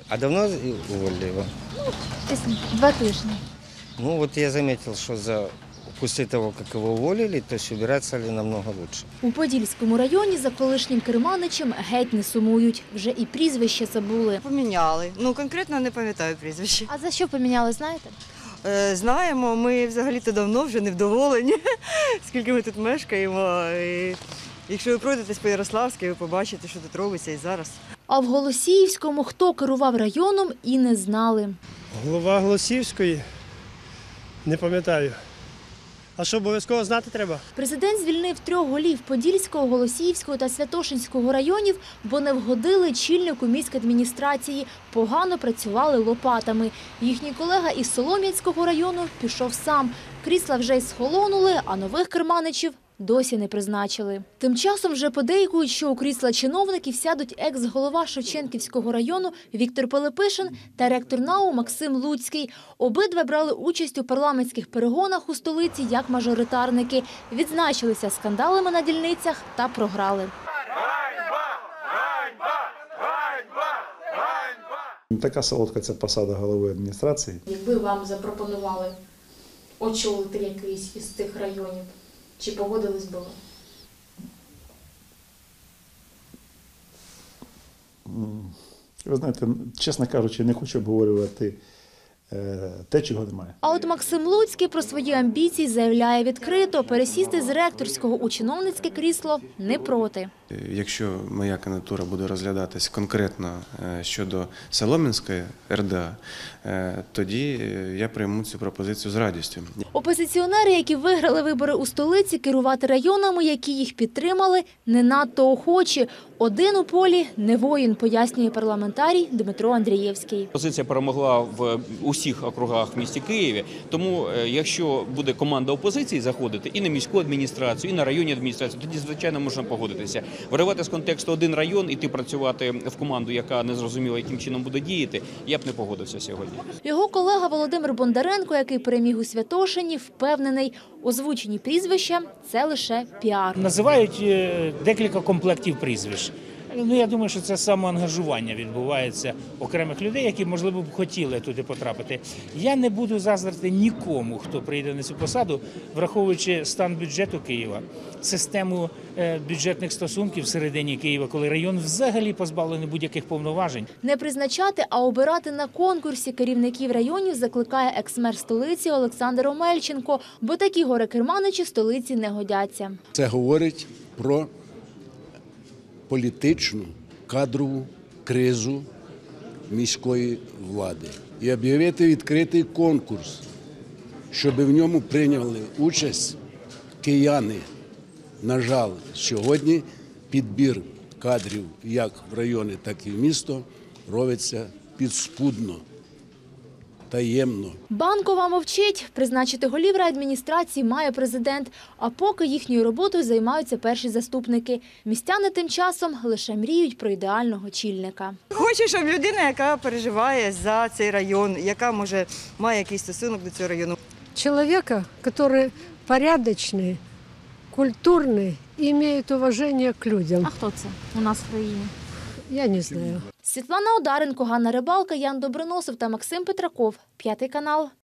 А давно уволили его? Десь 2 тижні. Ну вот я заметил, что после того, как его уволили, то есть убирать стали намного лучше. У Подільському районі за колишнім керманичем геть не сумують. Вже і прізвище забули. Поміняли. Ну, конкретно не пам'ятаю прізвище. А за що поміняли, знаєте? Знаємо, ми взагалі-то давно вже невдоволені, скільки ми тут мешкаємо. І якщо ви пройдетесь по Ярославській, ви побачите, що тут робиться і зараз. А в Голосіївському хто керував районом і не знали. Голова Голосіївської? Не пам'ятаю. А що, обов'язково знати треба? Президент звільнив 3 голів Подільського, Голосіївського та Святошинського районів, бо не вгодили чільнику міськадміністрації, погано працювали лопатами. Їхній колега із Солом'янського району пішов сам. Крісла вже й схолонули, а нових керманичів досі не призначили. Тим часом вже подейкують, що у крісла чиновників сядуть екс-голова Шевченківського району Віктор Пилипишин та ректор НАУ Максим Луцький. Обидва брали участь у парламентських перегонах у столиці як мажоритарники. Відзначилися скандалами на дільницях та програли. Така солодка ця посада голови адміністрації. Якби вам запропонували очолити якийсь із тих районів, чи погодились би ви? Ви знаєте, чесно кажучи, не хочу обговорювати те, чого немає. А от Максим Луцький про свої амбіції заявляє відкрито. Пересісти з ректорського у чиновницьке крісло не проти. Якщо моя кандидатура буде розглядатись конкретно щодо Солом'янської РДА, тоді я прийму цю пропозицію з радістю. Опозиціонери, які виграли вибори у столиці, керувати районами, які їх підтримали, не надто охочі. Один у полі – не воїн, пояснює парламентарій Дмитро Андрієвський. Опозиція перемогла в усіх округах в місті Києві, тому якщо буде команда опозиції заходити і на міську адміністрацію, і на районні адміністрацію, тоді, звичайно, можна погодитися. Виривати з контексту один район, іти працювати в команду, яка не зрозуміла, яким чином буде діяти, я б не погодився сьогодні. Його колега Володимир Бондаренко, який переміг у Святошині, впевнений, озвучені прізвища – це лише піар. Називають декілька комплектів прізвищ. Ну, я думаю, що це самоангажування відбувається окремих людей, які, можливо, б хотіли туди потрапити. Я не буду заздрити нікому, хто прийде на цю посаду, враховуючи стан бюджету Києва, систему бюджетних стосунків всередині Києва, коли район взагалі позбавлений будь-яких повноважень. Не призначати, а обирати на конкурсі керівників районів закликає екс-мер столиці Олександр Омельченко, бо такі горе-керманичі столиці не годяться. Це говорить про політичну, кадрову кризу міської влади. І об'явити відкритий конкурс, щоб в ньому прийняли участь кияни. На жаль, сьогодні підбір кадрів як в райони, так і в місто робиться підспудно, таємно. Банкова мовчить. Призначити голів райадміністрації має президент, а поки їхньою роботою займаються перші заступники. Містяни тим часом лише мріють про ідеального чільника. Хочу, щоб людина, яка переживає за цей район, яка, може, має якийсь стосунок до цього району. Чоловіка, який порядочний, культурний і має уваження к людям. А хто це у нас в країні? Я не знаю. Світлана Одаренко, Ганна Рибалка, Ян Доброносов та Максим Петраков. 5 канал.